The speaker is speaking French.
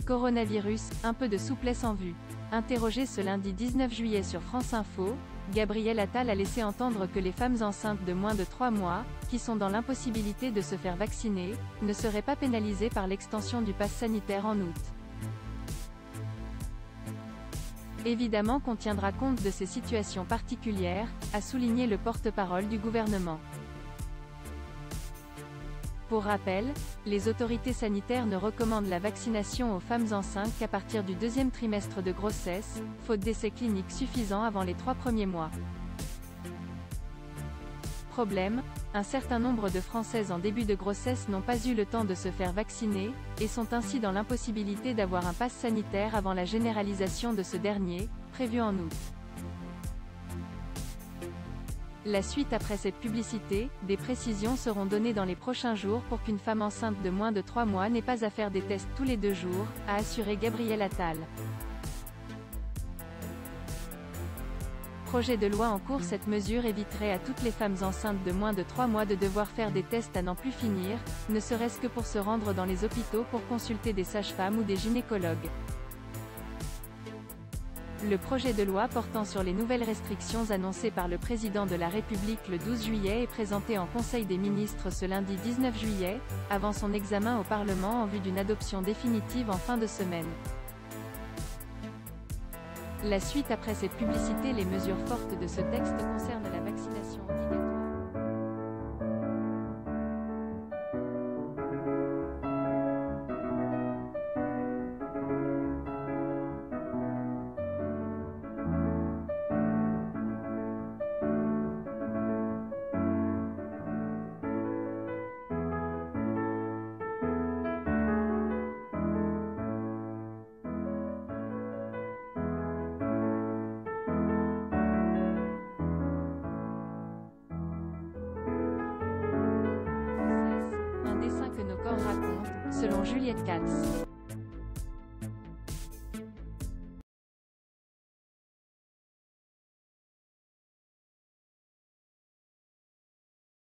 Coronavirus, un peu de souplesse en vue. Interrogé ce lundi 19 juillet sur France Info, Gabriel Attal a laissé entendre que les femmes enceintes de moins de 3 mois, qui sont dans l'impossibilité de se faire vacciner, ne seraient pas pénalisées par l'extension du pass sanitaire en août. Évidemment qu'on tiendra compte de ces situations particulières, a souligné le porte-parole du gouvernement. Pour rappel, les autorités sanitaires ne recommandent la vaccination aux femmes enceintes qu'à partir du deuxième trimestre de grossesse, faute d'essais cliniques suffisants avant les 3 premiers mois. Problème, un certain nombre de Françaises en début de grossesse n'ont pas eu le temps de se faire vacciner, et sont ainsi dans l'impossibilité d'avoir un pass sanitaire avant la généralisation de ce dernier, prévue en août. La suite après cette publicité, des précisions seront données dans les prochains jours pour qu'une femme enceinte de moins de 3 mois n'ait pas à faire des tests tous les 2 jours, a assuré Gabriel Attal. Projet de loi en cours. Cette mesure éviterait à toutes les femmes enceintes de moins de 3 mois de devoir faire des tests à n'en plus finir, ne serait-ce que pour se rendre dans les hôpitaux pour consulter des sages-femmes ou des gynécologues. Le projet de loi portant sur les nouvelles restrictions annoncées par le président de la République le 12 juillet est présenté en Conseil des ministres ce lundi 19 juillet, avant son examen au Parlement en vue d'une adoption définitive en fin de semaine. La suite après cette publicité. Les mesures fortes de ce texte concernent la vaccination obligatoire. Un dessin que nos corps racontent, selon Juliette Katz.